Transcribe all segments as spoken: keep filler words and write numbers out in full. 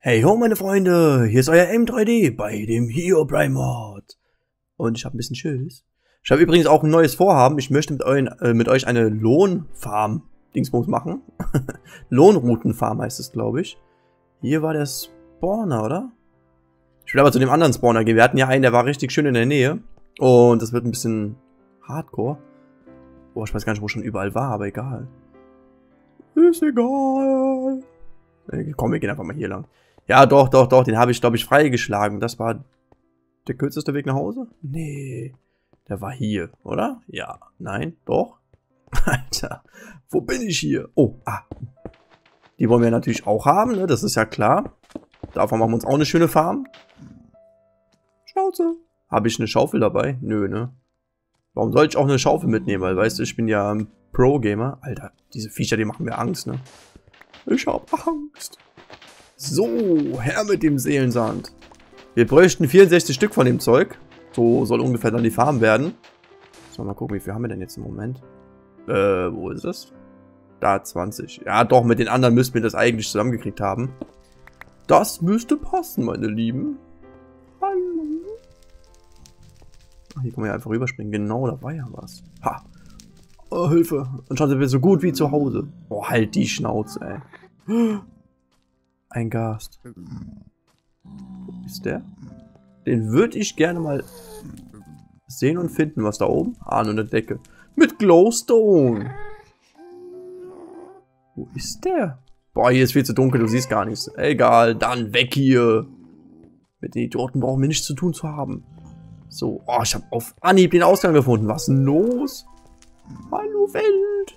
Hey ho meine Freunde, hier ist euer M drei D bei dem Herobrine Mod. Und ich habe ein bisschen Schiss. Ich habe übrigens auch ein neues Vorhaben. Ich möchte mit, euren, äh, mit euch eine Lohnfarm Dingsbums machen. Lohnroutenfarm heißt es, glaube ich. Hier war der Spawner, oder? Ich will aber zu dem anderen Spawner gehen. Wir hatten ja einen, der war richtig schön in der Nähe. Und das wird ein bisschen hardcore. Boah, ich weiß gar nicht, wo ich schon überall war, aber egal. Ist egal. Komm, wir gehen einfach mal hier lang. Ja, doch, doch, doch, den habe ich, glaube ich, freigeschlagen. Das war der kürzeste Weg nach Hause? Nee, der war hier, oder? Ja, nein, doch. Alter, wo bin ich hier? Oh, ah. Die wollen wir natürlich auch haben, ne? Das ist ja klar. Davon machen wir uns auch eine schöne Farm. Schnauze. Habe ich eine Schaufel dabei? Nö, ne? Warum soll ich auch eine Schaufel mitnehmen? Weil, weißt du, ich bin ja ein Pro-Gamer. Alter, diese Viecher, die machen mir Angst, ne? Ich hab Angst. So, her mit dem Seelensand. Wir bräuchten vierundsechzig Stück von dem Zeug. So soll ungefähr dann die Farm werden. So, mal gucken, wie viel haben wir denn jetzt im Moment? Äh, wo ist es? Da, zwanzig. Ja, doch, mit den anderen müssten wir das eigentlich zusammengekriegt haben. Das müsste passen, meine Lieben. Hallo. Ach, hier können wir ja einfach rüberspringen. Genau, da war ja was. Ha. Oh, Hilfe. Und schaut, sind wir so gut wie zu Hause. Oh, halt die Schnauze, ey. Ein Gast. Wo ist der? Den würde ich gerne mal sehen und finden. Was da oben? Ah, nur eine Decke. Mit Glowstone. Wo ist der? Boah, hier ist viel zu dunkel. Du siehst gar nichts. Egal, dann weg hier. Mit den Idioten brauchen wir nichts zu tun zu haben. So, oh, ich habe auf Anhieb den Ausgang gefunden. Was ist denn los? Hallo Welt!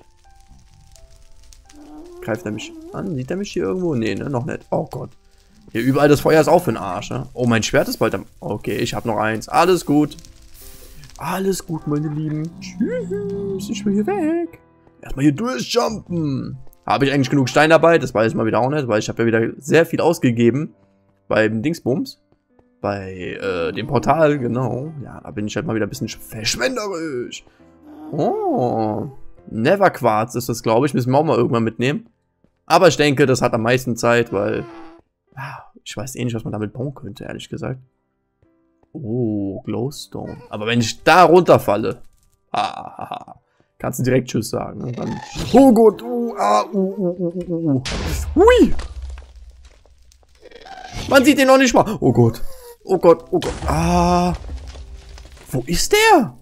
Greift er mich an? Sieht er mich hier irgendwo? Nee, ne? Noch nicht. Oh Gott. Hier überall das Feuer ist auch für den Arsch, ne? Oh, mein Schwert ist bald am... Okay, ich habe noch eins. Alles gut. Alles gut, meine Lieben. Tschüss, ich will hier weg. Erstmal hier durchjumpen. Habe ich eigentlich genug Stein dabei? Das weiß ich mal wieder auch nicht, weil ich habe ja wieder sehr viel ausgegeben. Beim Dingsbums. Bei äh, dem Portal, genau. Ja, da bin ich halt mal wieder ein bisschen verschwenderisch. Oh, Neverquarz ist das, glaube ich. Müssen wir auch mal irgendwann mitnehmen. Aber ich denke, das hat am meisten Zeit, weil... Ich weiß eh nicht, was man damit bauen könnte, ehrlich gesagt. Oh, Glowstone. Aber wenn ich da runterfalle... Ah, kannst du direkt Tschüss sagen. Und dann, oh Gott, uh, ah, uh, uh, uh, uh, uh. Hui! Man sieht den noch nicht mal. Oh Gott. Oh Gott, oh Gott. Ah. Wo ist der?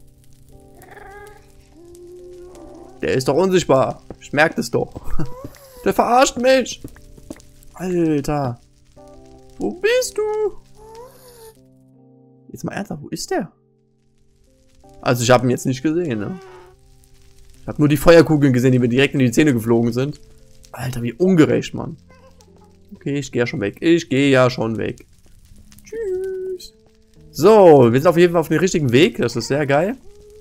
Der ist doch unsichtbar. Ich merke das doch. Der verarscht mich. Alter. Wo bist du? Jetzt mal ernsthaft, wo ist der? Also ich habe ihn jetzt nicht gesehen, ne? Ich habe nur die Feuerkugeln gesehen, die mir direkt in die Zähne geflogen sind. Alter, wie ungerecht, Mann. Okay, ich gehe ja schon weg. Ich gehe ja schon weg. Tschüss. So, wir sind auf jeden Fall auf dem richtigen Weg. Das ist sehr geil.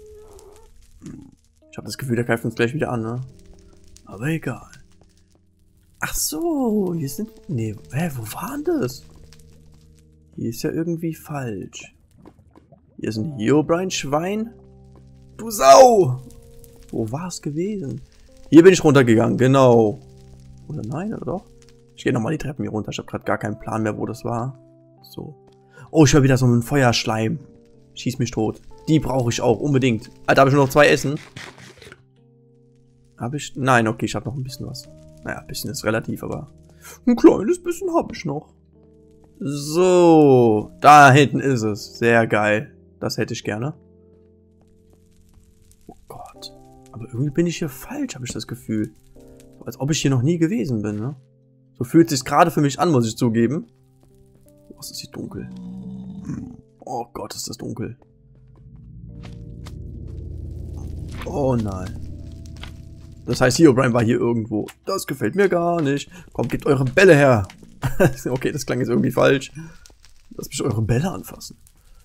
Ich habe das Gefühl, der greift uns gleich wieder an, ne? Aber egal. Ach so, hier sind... Nee, hä, wo war denn das? Hier ist ja irgendwie falsch. Hier ist ein Herobrine-Schwein. Du Sau! Wo war es gewesen? Hier bin ich runtergegangen, genau. Oder nein, oder doch? Ich gehe nochmal die Treppen hier runter. Ich habe gerade gar keinen Plan mehr, wo das war. So. Oh, ich höre wieder so einen Feuerschleim. Schieß mich tot. Die brauche ich auch, unbedingt. Alter, habe ich nur noch zwei Essen. Habe ich? Nein, okay, ich habe noch ein bisschen was. Naja, ein bisschen ist relativ, aber ein kleines bisschen habe ich noch. So, da hinten ist es. Sehr geil. Das hätte ich gerne. Oh Gott. Aber irgendwie bin ich hier falsch, habe ich das Gefühl. So, als ob ich hier noch nie gewesen bin, ne? So fühlt es sich gerade für mich an, muss ich zugeben. Oh, es ist hier dunkel. Oh Gott, ist das dunkel. Oh nein. Das heißt, Herobrine war hier irgendwo. Das gefällt mir gar nicht. Kommt, gebt eure Bälle her. Okay, das klang jetzt irgendwie falsch. Lasst mich eure Bälle anfassen.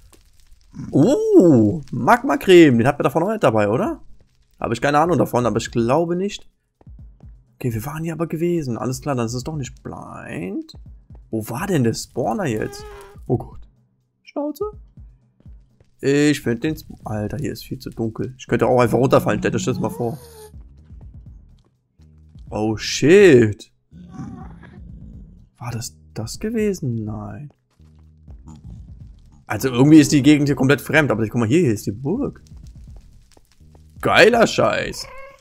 Oh, Magma-Creme. Den hat man davon noch nicht dabei, oder? Habe ich keine Ahnung davon, aber ich glaube nicht. Okay, wir waren hier aber gewesen. Alles klar, dann ist es doch nicht blind. Wo war denn der Spawner jetzt? Oh Gott. Schnauze. Ich finde den... Sp Alter, hier ist viel zu dunkel. Ich könnte auch einfach runterfallen. Stellt euch das mal vor. Oh, shit. War das das gewesen? Nein. Also irgendwie ist die Gegend hier komplett fremd. Aber guck mal, hier, hier ist die Burg. Geiler Scheiß.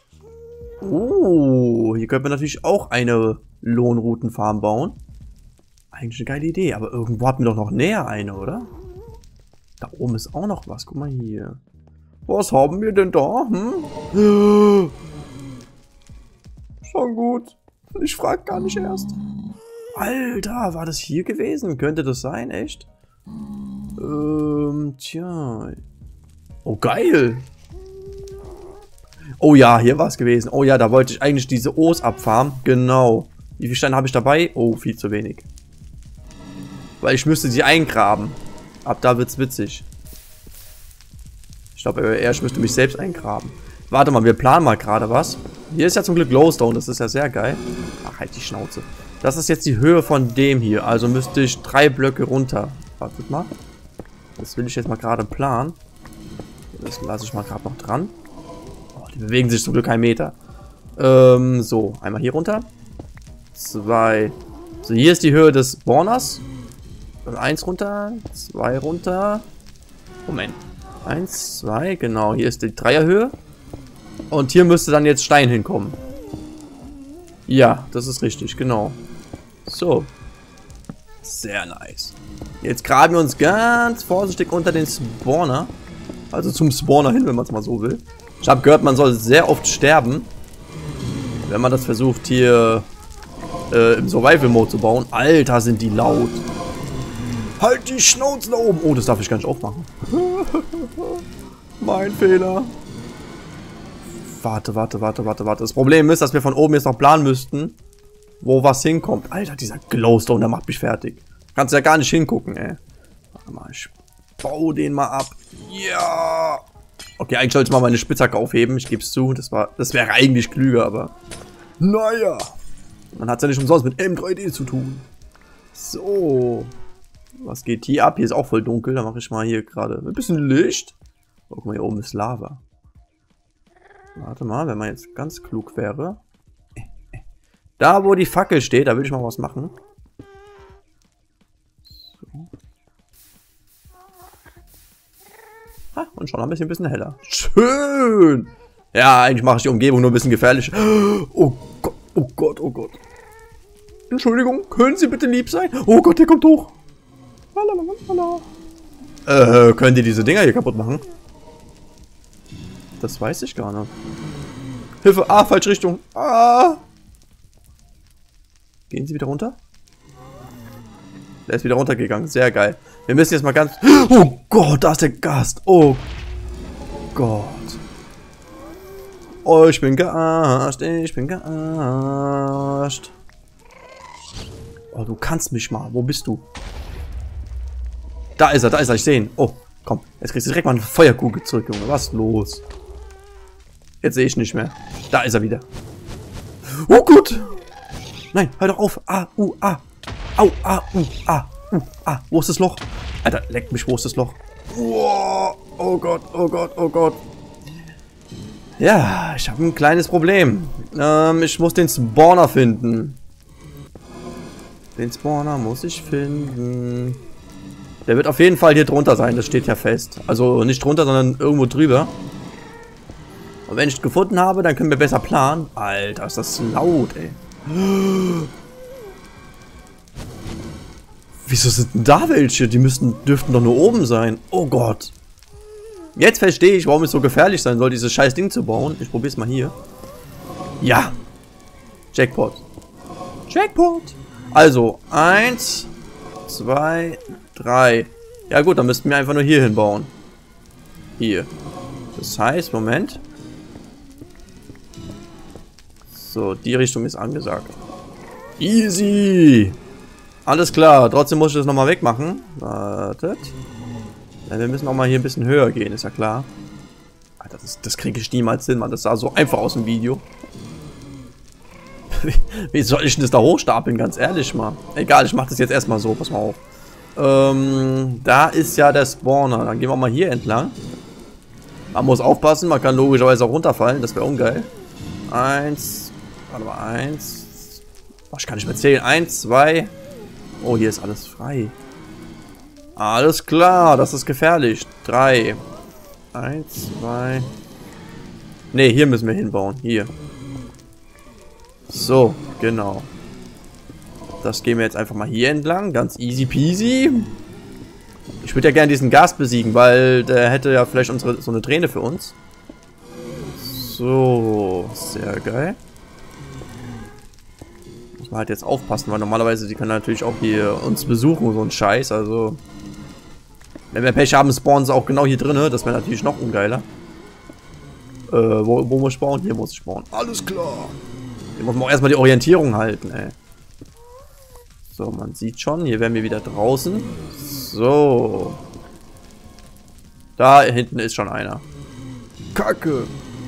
Oh, hier könnte man natürlich auch eine Lohnroutenfarm bauen. Eigentlich eine geile Idee. Aber irgendwo hatten wir doch noch näher eine, oder? Da oben ist auch noch was. Guck mal hier. Was haben wir denn da? Hm? Schon gut. Ich frag gar nicht erst. Alter, war das hier gewesen? Könnte das sein, echt? Ähm, tja. Oh, geil. Oh ja, hier war es gewesen. Oh ja, da wollte ich eigentlich diese O's abfarmen. Genau. Wie viel Steine habe ich dabei? Oh, viel zu wenig. Weil ich müsste sie eingraben. Ab da wird's witzig. Ich glaube eher, ich müsste mich selbst eingraben. Warte mal, wir planen mal gerade was. Hier ist ja zum Glück Glowstone, das ist ja sehr geil. Ach, halt die Schnauze. Das ist jetzt die Höhe von dem hier. Also müsste ich drei Blöcke runter. Wartet mal. Das will ich jetzt mal gerade planen. Das lasse ich mal gerade noch dran. Oh, die bewegen sich zum Glück keinen Meter. Ähm, so. Einmal hier runter. Zwei. So, hier ist die Höhe des Spawners. Also eins runter. Zwei runter. Moment. Eins, zwei, genau. Hier ist die Dreierhöhe. Und hier müsste dann jetzt Stein hinkommen. Ja, das ist richtig, genau. So. Sehr nice. Jetzt graben wir uns ganz vorsichtig unter den Spawner. Also zum Spawner hin, wenn man es mal so will. Ich habe gehört, man soll sehr oft sterben. Wenn man das versucht, hier äh, im Survival-Mode zu bauen. Alter, sind die laut. Halt die Schnauze da oben. Oh, das darf ich gar nicht aufmachen. Mein Fehler. Warte, warte, warte, warte, warte. Das Problem ist, dass wir von oben jetzt noch planen müssten, wo was hinkommt. Alter, dieser Glowstone, der macht mich fertig. Kannst ja gar nicht hingucken, ey. Warte mal, ich baue den mal ab. Ja. Okay, eigentlich sollte ich mal meine Spitzhacke aufheben. Ich gebe es zu. Das, war, das wäre eigentlich klüger, aber... Naja. Man hat es ja nicht umsonst mit M drei D zu tun. So. Was geht hier ab? Hier ist auch voll dunkel. Da mache ich mal hier gerade ein bisschen Licht. Oh, guck mal, hier oben ist Lava. Warte mal, wenn man jetzt ganz klug wäre. Da, wo die Fackel steht, da würde ich mal was machen. So. Ah, und schon ein bisschen, ein bisschen heller. Schön! Ja, eigentlich mache ich die Umgebung nur ein bisschen gefährlich. Oh Gott, oh Gott, oh Gott. Entschuldigung, können Sie bitte lieb sein? Oh Gott, der kommt hoch. Äh, können die diese Dinger hier kaputt machen? Das weiß ich gar nicht. Hilfe! Ah, falsche Richtung! Ah! Gehen Sie wieder runter? Der ist wieder runtergegangen. Sehr geil. Wir müssen jetzt mal ganz... Oh Gott, da ist der Gast. Oh Gott. Oh, ich bin gearscht. Ich bin gearscht. Oh, du kannst mich mal. Wo bist du? Da ist er, da ist er. Ich sehe ihn. Oh, komm. Jetzt kriegst du direkt mal eine Feuerkugel zurück, Junge. Was ist los? Jetzt sehe ich nicht mehr. Da ist er wieder. Oh Gott. Nein, hör doch auf. Ah, uh, ah. Au, ah, uh, ah, uh, ah. Wo ist das Loch? Alter, leck mich, wo ist das Loch? Oh, oh Gott, oh Gott, oh Gott. Ja, ich habe ein kleines Problem. Ähm, ich muss den Spawner finden. Den Spawner muss ich finden. Der wird auf jeden Fall hier drunter sein, das steht ja fest. Also nicht drunter, sondern irgendwo drüber. Und wenn ich ihn gefunden habe, dann können wir besser planen. Alter, ist das laut, ey. Wieso sind denn da welche? Die müssten, dürften doch nur oben sein. Oh Gott. Jetzt verstehe ich, warum es so gefährlich sein soll, dieses scheiß Ding zu bauen. Ich probiere es mal hier. Ja. Jackpot. Jackpot. Also, eins, zwei, drei. Ja gut, dann müssten wir einfach nur hier hinbauen. Hier. Das heißt, Moment. So, die Richtung ist angesagt. Easy. Alles klar. Trotzdem muss ich das nochmal wegmachen. Wartet. Ja, wir müssen auch mal hier ein bisschen höher gehen, ist ja klar. Alter, das, das kriege ich niemals hin, Mann. Das sah so einfach aus dem Video. Wie, wie soll ich denn das da hochstapeln, ganz ehrlich mal? Egal, ich mache das jetzt erstmal so. Pass mal auf. Ähm, da ist ja der Spawner. Dann gehen wir mal hier entlang. Man muss aufpassen, man kann logischerweise auch runterfallen. Das wäre ungeil. Eins. Warte mal, eins. Oh, ich kann nicht mehr zählen. Eins, zwei, Oh, hier ist alles frei. Alles klar, das ist gefährlich. Drei. Eins, zwei. Ne, hier müssen wir hinbauen. Hier. So, genau. Das gehen wir jetzt einfach mal hier entlang. Ganz easy peasy. Ich würde ja gerne diesen Gas besiegen, weil der hätte ja vielleicht unsere, so eine Träne für uns. So, sehr geil. Muss man halt jetzt aufpassen, weil normalerweise die können natürlich auch hier uns besuchen, so ein Scheiß. Also, wenn wir Pech haben, spawnen sie auch genau hier drin. Das wäre natürlich noch ungeiler. Äh, wo, wo muss ich spawnen? Hier muss ich spawnen. Alles klar. Hier muss man auch erstmal die Orientierung halten, ey. So, man sieht schon, hier wären wir wieder draußen. So. Da hinten ist schon einer. Kacke.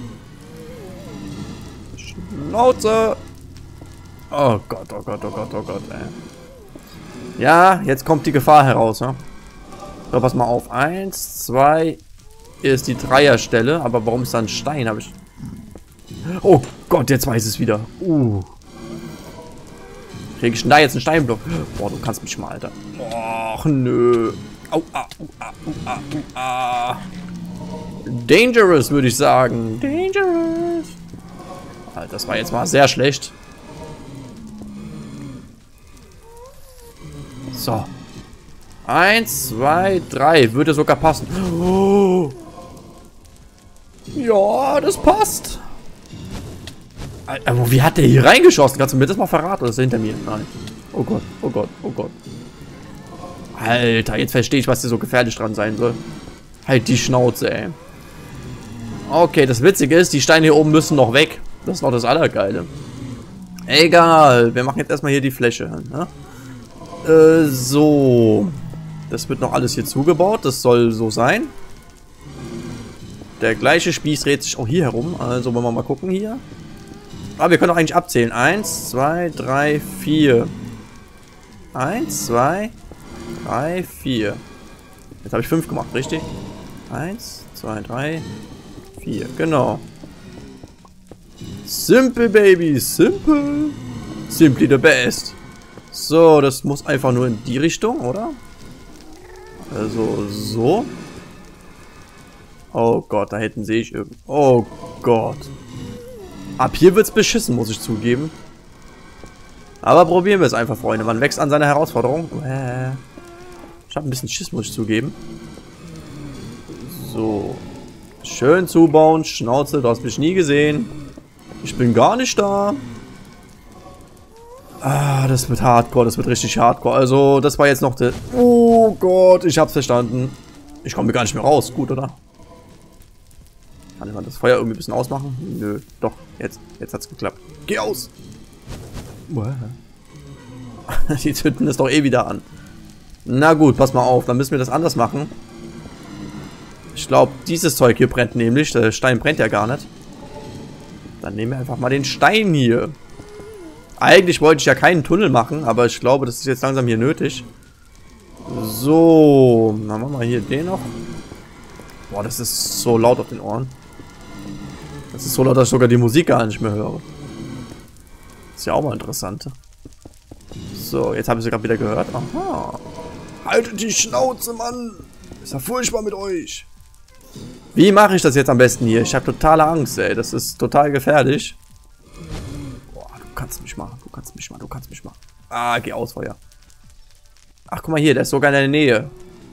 Schnauze. Oh Gott, oh Gott, oh Gott, oh Gott, ey. Ja, jetzt kommt die Gefahr heraus, ne? So, pass mal auf. Eins, zwei ist die Dreierstelle. Aber warum ist da ein Stein? Habe ich... Oh Gott, jetzt weiß es wieder. Uh. Krieg ich denn da jetzt einen Steinblock? Boah, du kannst mich mal, Alter. Och, nö. Au, ah, au, ah, au, ah, au, ah. Dangerous, würde ich sagen. Dangerous. Alter, das war jetzt mal sehr schlecht. So. Eins, zwei, drei. Würde sogar passen. Oh. Ja, das passt. Aber wie hat der hier reingeschossen? Kannst du mir das mal verraten? Oder ist er hinter mir? Nein. Oh Gott, oh Gott, oh Gott. Alter, jetzt verstehe ich, was hier so gefährlich dran sein soll. Halt die Schnauze, ey. Okay, das Witzige ist, die Steine hier oben müssen noch weg. Das ist noch das Allergeile. Egal, wir machen jetzt erstmal hier die Fläche. Ne? Äh, so. Das wird noch alles hier zugebaut. Das soll so sein. Der gleiche Spieß dreht sich auch hier herum. Also wollen wir mal gucken hier. Ah, wir können auch eigentlich abzählen. Eins, zwei, drei, vier. Eins, zwei, drei, vier. Jetzt habe ich fünf gemacht, richtig? Eins, zwei, drei, vier. Genau. Simple, Baby. Simple. Simply the best. So, das muss einfach nur in die Richtung, oder? Also, so. Oh Gott, da hinten sehe ich irgend... Oh Gott. Ab hier wird's beschissen, muss ich zugeben. Aber probieren wir es einfach, Freunde. Man wächst an seiner Herausforderung. Ich habe ein bisschen Schiss, muss ich zugeben. So. Schön zubauen. Schnauze, du hast mich nie gesehen. Ich bin gar nicht da. Ah, das wird hardcore. Das wird richtig hardcore. Also, das war jetzt noch der... Oh Gott, ich hab's verstanden. Ich komme gar nicht mehr raus. Gut, oder? Kann ich das Feuer irgendwie ein bisschen ausmachen? Nö, doch, jetzt, jetzt hat's geklappt. Geh aus! Die zünden es doch eh wieder an. Na gut, pass mal auf, dann müssen wir das anders machen. Ich glaube, dieses Zeug hier brennt nämlich. Der Stein brennt ja gar nicht. Dann nehmen wir einfach mal den Stein hier. Eigentlich wollte ich ja keinen Tunnel machen, aber ich glaube, das ist jetzt langsam hier nötig. So, dann machen wir hier den noch. Boah, das ist so laut auf den Ohren. Das ist so laut, dass ich sogar die Musik gar nicht mehr höre. Ist ja auch mal interessant. So, jetzt habe ich sie gerade wieder gehört. Aha. Haltet die Schnauze, Mann. Ist ja furchtbar mit euch. Wie mache ich das jetzt am besten hier? Ich habe totale Angst, ey. Das ist total gefährlich. Boah, du kannst mich machen. Du kannst mich machen. Du kannst mich machen. Ah, geh aus, Feuer. Ach, guck mal hier. Der ist sogar in der Nähe.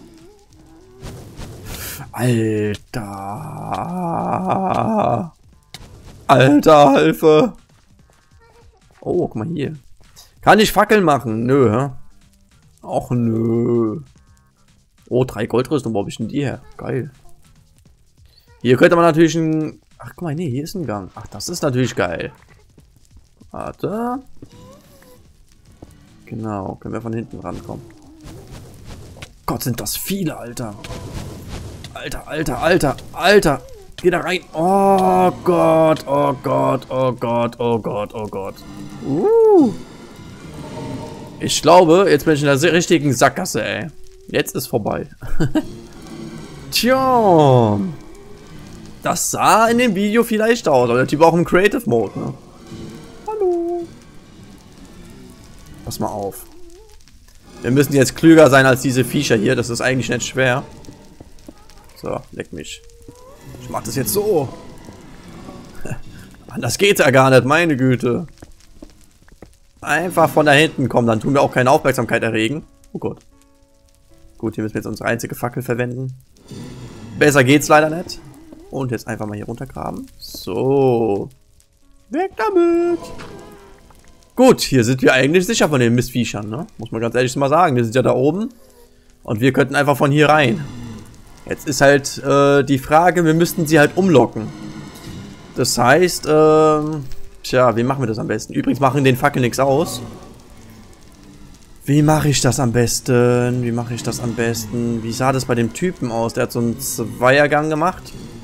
Alter. Alter, Hilfe. Oh, guck mal hier. Kann ich Fackeln machen? Nö, hä? Och, nö. Oh, drei Goldrüstung. Wo hab ich denn die her? Geil. Hier könnte man natürlich ein... Ach, guck mal, nee, hier ist ein Gang. Ach, das ist natürlich geil. Warte. Genau, können wir von hinten rankommen. Gott, sind das viele, Alter. Alter, Alter, Alter, Alter. Geh da rein. Oh Gott, oh Gott, oh Gott, oh Gott, oh Gott. Uh. Ich glaube, jetzt bin ich in der richtigen Sackgasse, ey. Jetzt ist vorbei. Tja. Das sah in dem Video vielleicht aus. Aber der Typ war auch im Creative Mode, ne? Hallo. Pass mal auf. Wir müssen jetzt klüger sein als diese Viecher hier. Das ist eigentlich nicht schwer. So, leck mich. Ich mach das jetzt so. Anders geht's ja gar nicht, meine Güte. Einfach von da hinten kommen, dann tun wir auch keine Aufmerksamkeit erregen. Oh Gott. Gut, hier müssen wir jetzt unsere einzige Fackel verwenden. Besser geht's leider nicht. Und jetzt einfach mal hier runtergraben. So. Weg damit. Gut, hier sind wir eigentlich sicher von den Mistviechern, ne? Muss man ganz ehrlich mal sagen. Wir sind ja da oben. Und wir könnten einfach von hier rein. Jetzt ist halt äh, die Frage, wir müssten sie halt umlocken. Das heißt, ähm... tja, wie machen wir das am besten? Übrigens machen den Fackel nichts aus. Wie mache ich das am besten? Wie mache ich das am besten? Wie sah das bei dem Typen aus? Der hat so einen Zweiergang gemacht.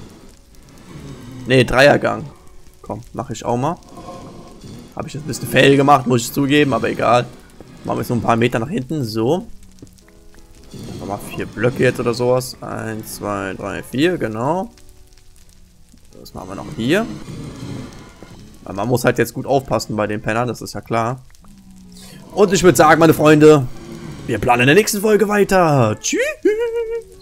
Ne, Dreiergang. Komm, mache ich auch mal. Habe ich jetzt ein bisschen fail gemacht, muss ich zugeben, aber egal. Machen wir jetzt noch ein paar Meter nach hinten. So. Nochmal vier Blöcke jetzt oder sowas. Eins, zwei, drei, vier, genau. Das machen wir noch hier. Weil man muss halt jetzt gut aufpassen bei den Pennern, das ist ja klar. Und ich würde sagen, meine Freunde, wir planen in der nächsten Folge weiter. Tschüss.